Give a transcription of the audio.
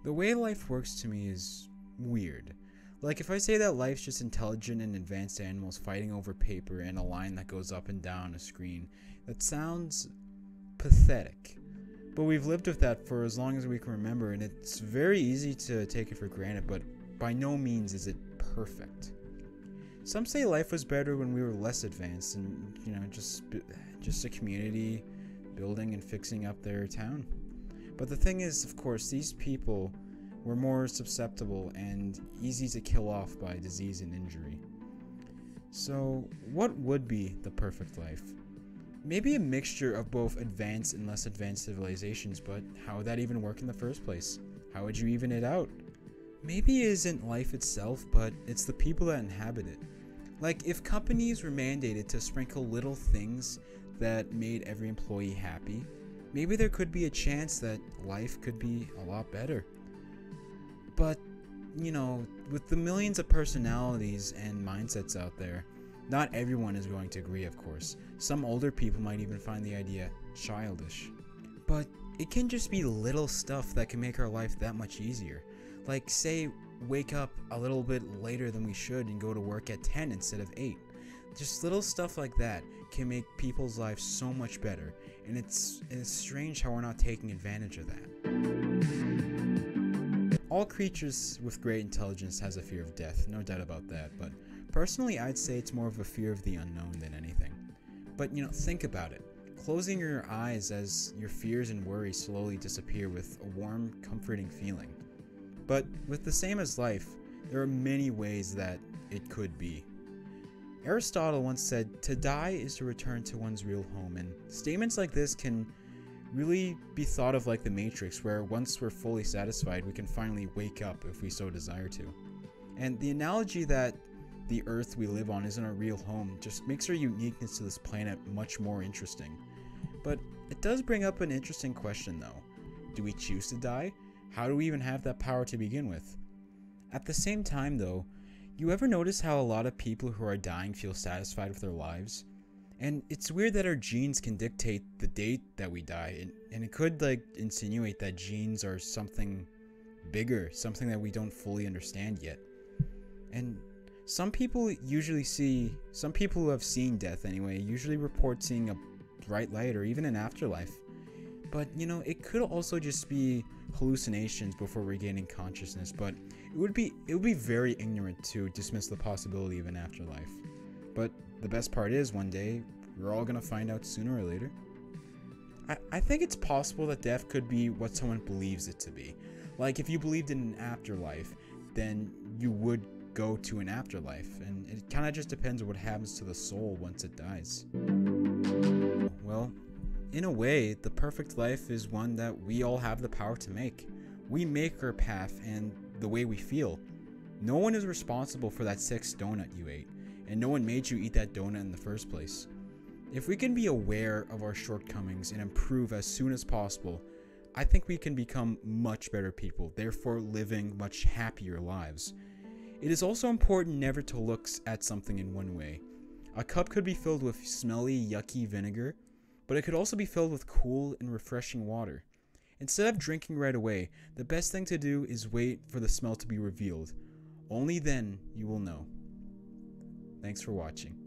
The way life works to me is weird. Like, if I say that life's just intelligent and advanced animals fighting over paper and a line that goes up and down a screen, that sounds pathetic. But we've lived with that for as long as we can remember, and it's very easy to take it for granted, but by no means is it perfect. Some say life was better when we were less advanced and, just a community building and fixing up their town. But the thing is, of course, these people were more susceptible and easy to kill off by disease and injury. So, what would be the perfect life? Maybe a mixture of both advanced and less advanced civilizations, but how would that even work in the first place? How would you even it out? Maybe it isn't life itself, but it's the people that inhabit it. Like, if companies were mandated to sprinkle little things that made every employee happy, maybe there could be a chance that life could be a lot better. But, with the millions of personalities and mindsets out there, not everyone is going to agree, of course. Some older people might even find the idea childish. But it can just be little stuff that can make our life that much easier. Like, say, wake up a little bit later than we should and go to work at 10 instead of 8. Just little stuff like that can make people's lives so much better, and it's strange how we're not taking advantage of that. All creatures with great intelligence has a fear of death, no doubt about that, but personally I'd say it's more of a fear of the unknown than anything. But think about it. Closing your eyes as your fears and worries slowly disappear with a warm, comforting feeling. But with the same as life, there are many ways that it could be. Aristotle once said, "To die is to return to one's real home," and statements like this can really be thought of like the Matrix, where once we're fully satisfied, we can finally wake up if we so desire to. And the analogy that the Earth we live on isn't our real home just makes our uniqueness to this planet much more interesting. But it does bring up an interesting question though. Do we choose to die? How do we even have that power to begin with? At the same time though, you ever notice how a lot of people who are dying feel satisfied with their lives? And it's weird that our genes can dictate the date that we die, and it could insinuate that genes are something bigger, something that we don't fully understand yet. And some people who have seen death anyway, usually report seeing a bright light or even an afterlife. But it could also just be hallucinations before regaining consciousness, but it would be very ignorant to dismiss the possibility of an afterlife. But the best part is, one day we're all gonna find out sooner or later. I think it's possible that death could be what someone believes it to be. Like, if you believed in an afterlife, then you would go to an afterlife, and it kind of just depends on what happens to the soul once it dies. Well, in a way, the perfect life is one that we all have the power to make. We make our path and the way we feel. No one is responsible for that 6th donut you ate, and no one made you eat that donut in the first place. If we can be aware of our shortcomings and improve as soon as possible, I think we can become much better people, therefore living much happier lives. It is also important never to look at something in one way. A cup could be filled with smelly, yucky vinegar, but it could also be filled with cool and refreshing water. Instead of drinking right away, the best thing to do is wait for the smell to be revealed. Only then you will know. Thanks for watching.